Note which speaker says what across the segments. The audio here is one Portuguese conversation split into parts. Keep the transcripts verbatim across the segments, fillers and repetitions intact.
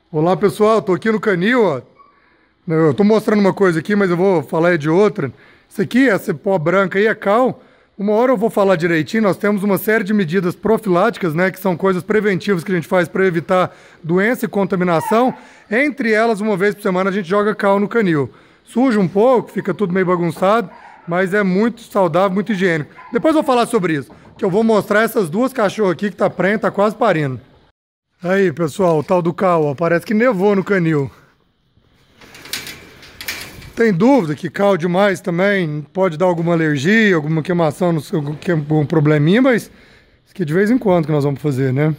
Speaker 1: Olá pessoal, tô aqui no canil, ó. Eu tô mostrando uma coisa aqui, mas eu vou falar de outra. Isso aqui, essa pó branca aí é cal. Uma hora eu vou falar direitinho. Nós temos uma série de medidas profiláticas, né, que são coisas preventivas que a gente faz para evitar doença e contaminação. Entre elas, uma vez por semana a gente joga cal no canil. Suja um pouco, fica tudo meio bagunçado, mas é muito saudável, muito higiênico. Depois eu vou falar sobre isso, que eu vou mostrar essas duas cachorras aqui que tá prenha, tá quase parindo. Aí, pessoal, o tal do cal, ó, parece que nevou no canil. Tem dúvida que cal demais também pode dar alguma alergia, alguma queimação, não sei, algum probleminha, mas isso aqui é de vez em quando que nós vamos fazer, né?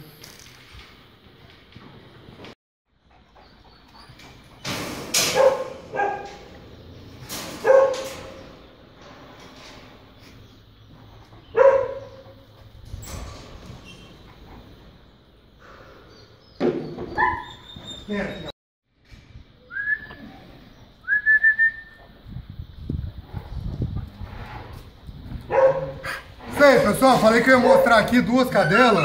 Speaker 1: É. Isso aí, pessoal, falei que eu ia mostrar aqui duas cadelas.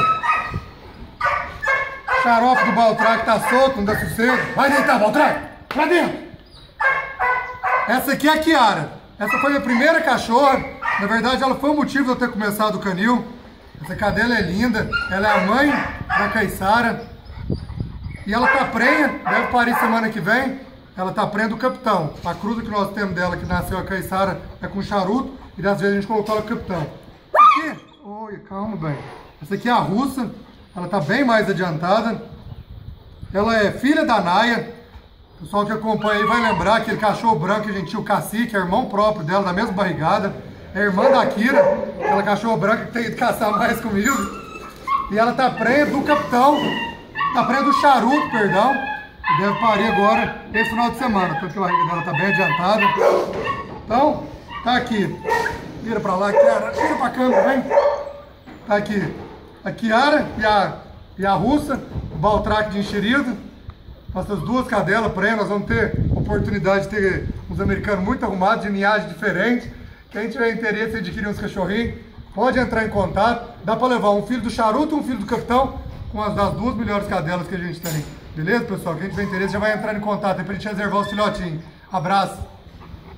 Speaker 1: Xarope do Baltrac tá solto, não dá sossego. Vai deitar, Baltrac! Pra dentro! Essa aqui é a Kiara. Essa foi a minha primeira cachorra. Na verdade, ela foi o motivo de eu ter começado o canil. Essa cadela é linda. Ela é a mãe da Caissara. E ela tá prenha, deve parir semana que vem. Ela tá prenha do capitão. A cruza que nós temos dela, que nasceu a Caissara, é com charuto. E das vezes a gente colocou ela capitão. Aqui, oi, calma, bem. Essa aqui é a russa. Ela tá bem mais adiantada. Ela é filha da Naya. O pessoal que acompanha aí vai lembrar aquele cachorro branco que a gente tinha, o Cacique, é irmão próprio dela, da mesma barrigada. É irmã da Kira, aquela cachorro branca que tem ido caçar mais comigo. E ela tá prenha do capitão. Tá prenha do charuto, perdão. Deve parir agora, esse final de semana. Tanto que a barriga dela tá bem adiantada. Então, tá aqui. Vira pra lá, Kiara. Vira pra câmera, vem. Tá aqui a Kiara e a, e a russa, o Baltrac de enxerido. Essas duas cadelas prenhas, nós vamos ter oportunidade de ter uns americanos muito arrumados, de linhagem diferente. Quem tiver interesse em adquirir uns cachorrinhos, pode entrar em contato. Dá pra levar um filho do charuto e um filho do capitão, com as das duas melhores cadelas que a gente tem. Beleza, pessoal? Quem tiver interesse já vai entrar em contato aí pra gente reservar os filhotinhos. Abraço!